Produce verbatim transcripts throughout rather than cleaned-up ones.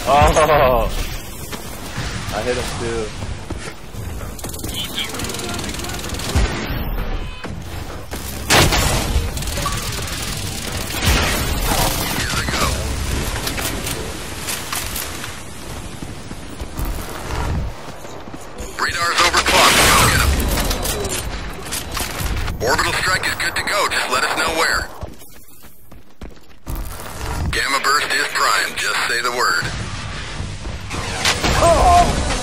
Oh! I hit him too. Radar's overclocked. Go get him. Orbital strike is good to go. Just let us know where. Gamma burst is primed. Just say the word. Oh!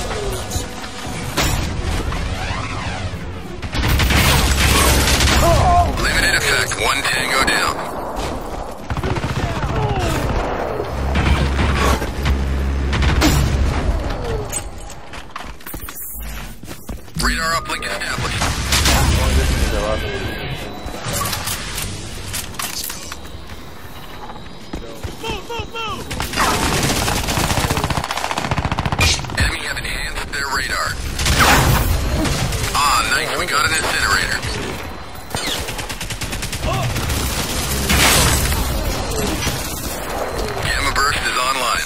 Oh! Limited effect. One tango down. Radar uplink established. Move, move, move! Enemy have enhanced their radar. Ah, nice. We got an incinerator. Gamma burst is online.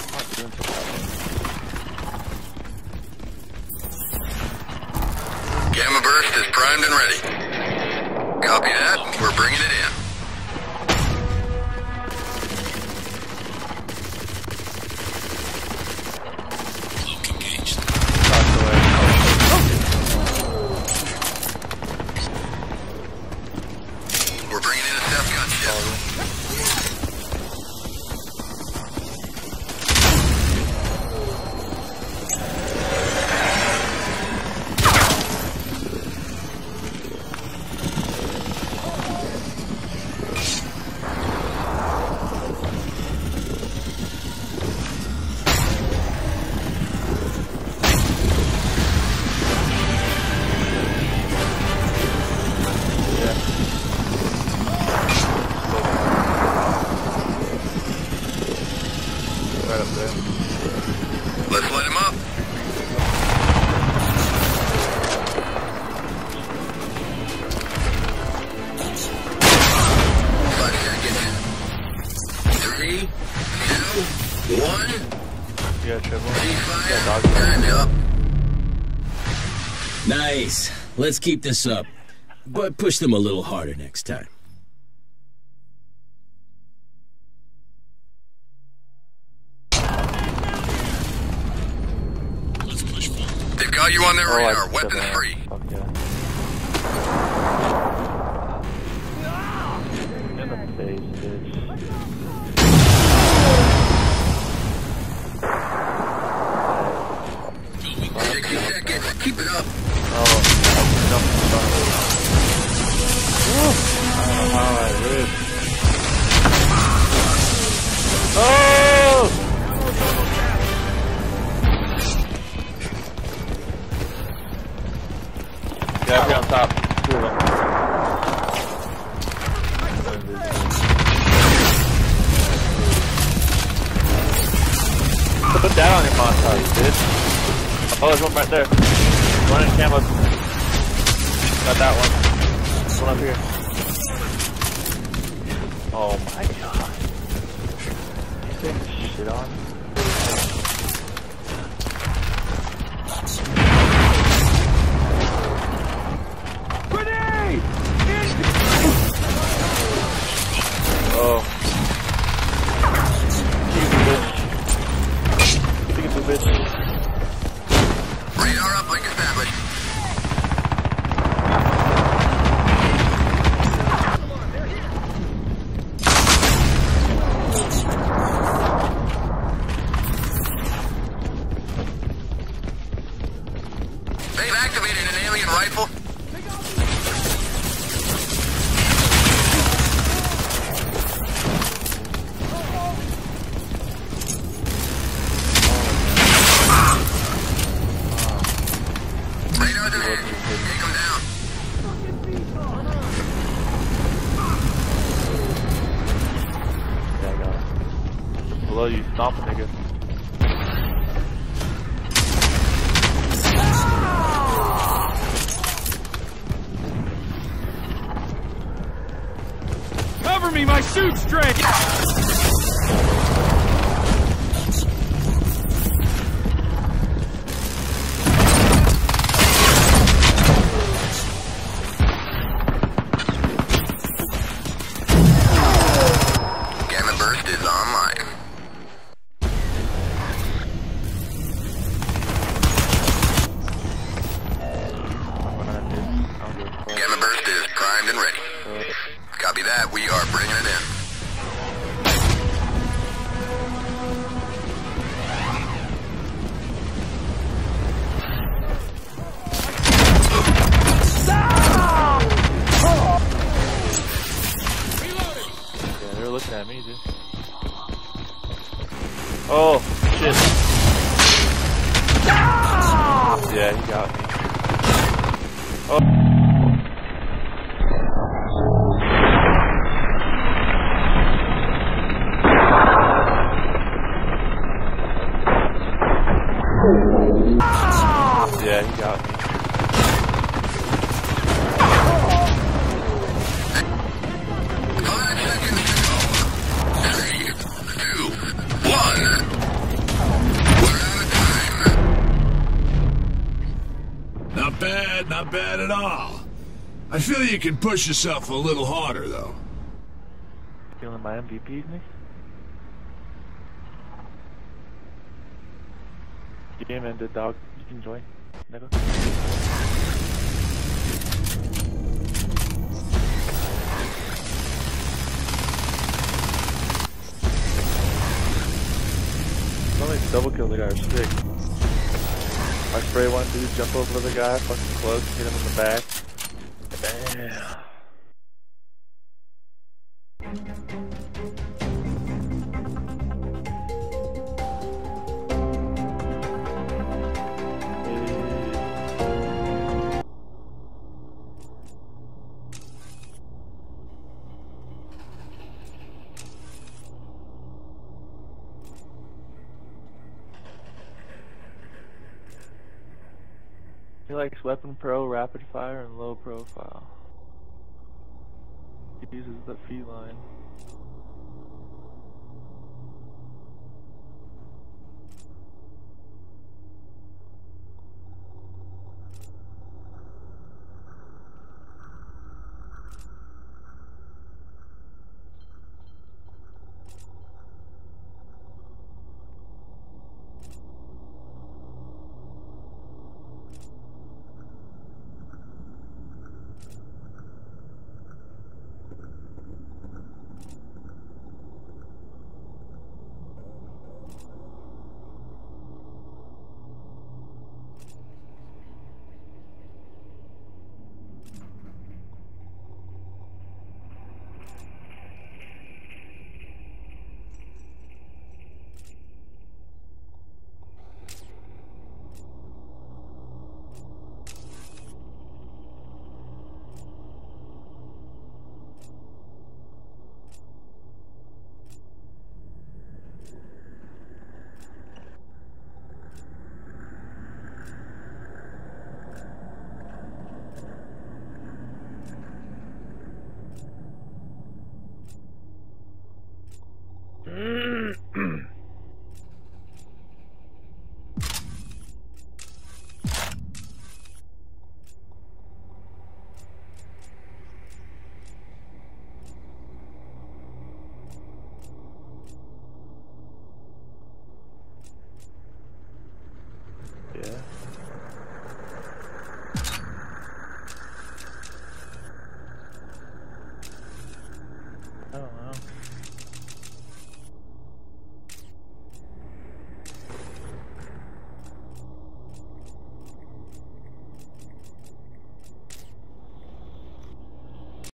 Gamma burst is primed and ready. Copy that. We're bringing it in. Cloak engaged. We're bringing in a Ceph gunship. Right up there. Let's let him up. Five seconds. Three, two, one. You got triple? Ceasefire. dog Time's up. Nice. Let's keep this up. But push them a little harder next time. Let's push forward. They've got you on their Oh, I radar. just Weapons got that. free. Fuck yeah. In the face, bitch. sixty seconds. Keep it up. Oh, I'm jumping in front of it. I don't know how I lived. Oh! Yeah, be on top. Two of them. Put that on your montage, bitch. Oh, there's one right there. One in camo. Got that one. One up here. Oh my god. You take shit on? Grenade! Oh. You bitch. You bitch. Radar uplink established. They've activated an alien rifle. Radar's ahead. Take them down. Yeah, I got it. Below you, stomp a nigga. Cover me, my suit's drained! Starburst is primed and ready. Uh, Copy that. We are bringing it in. yeah, they're looking at me, dude. Oh, shit. Yeah, he got me. Oh. Yeah, he got me. Five seconds to go. Three, two, one. We're out of time. Not bad, not bad at all. I feel you can push yourself a little harder, though. Feeling my M V Ps, Nick? Game ended, dog. You can join. Never. Only double kill the guy or stick. I spray one dude, jump over the guy, fucking close, hit him in the back. Damn. He likes weapon pro, rapid fire, and low profile. He uses the feline.